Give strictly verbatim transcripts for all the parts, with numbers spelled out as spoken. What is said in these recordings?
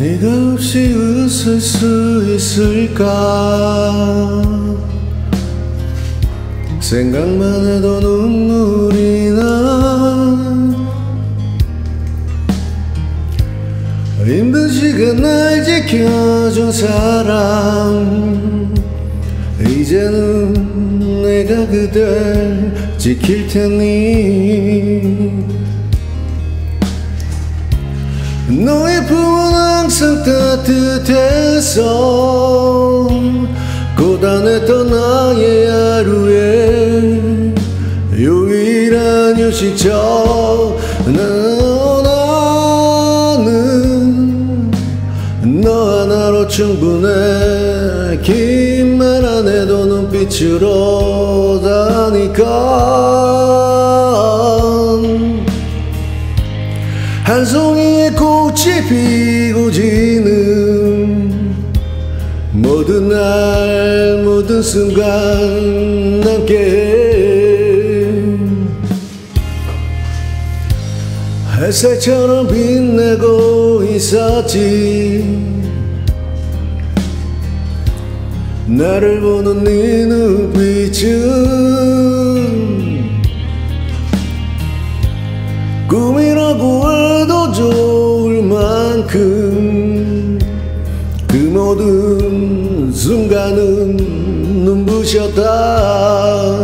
네가 없이 웃을 수 있을까. 생각만 해도 눈물이 나. 힘든 시간 날 지켜준 사람, 이제는 내가 그댈 지킬 테니. 너의 품은 항상 따뜻해서 고단했던 나의 하루에 유일한 휴식처. 나는 너 하나로 충분해. 긴 말 안 해도 눈빛으로 다니까. 한 송이의 꽃이 피고 지는 모든 날 모든 순간 함께해. 햇살처럼 빛내고 있었지. 나를 보는 네 눈빛은 꿈이라고 해도 좋을 만큼 그 모든 순간은 눈부셨다.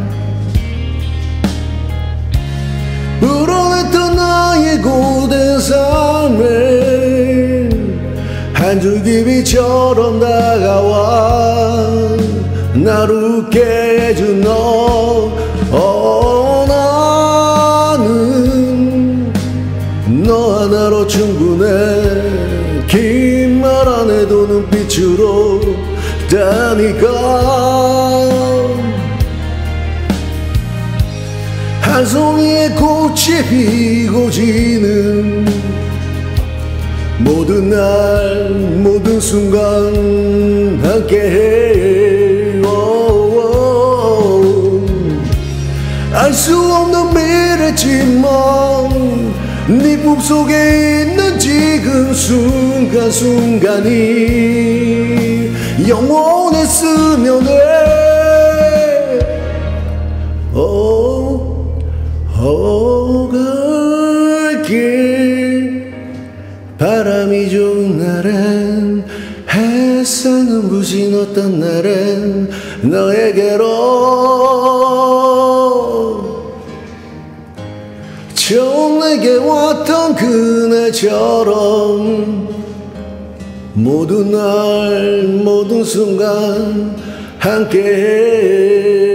불어냈던 나의 고된 삶에 한 줄기 빛처럼 다가와 나를 웃게 해준 너. 어, 나는 너 하나로 충분해. 긴 말 안 해도 눈빛으로 다니까. 한 송이의 꽃이 피고 지는 모든 날 모든 순간 함께해. 알 수 없는 미래지만 네 품속에 있는 지금 순간순간이 영원했으면 해. 어, 오갈길 바람이 좋은 날엔 햇살 눈부신 어떤 날엔 너에게로 처음 내게 왔던 그날처럼 모든 날 모든 순간 함께해.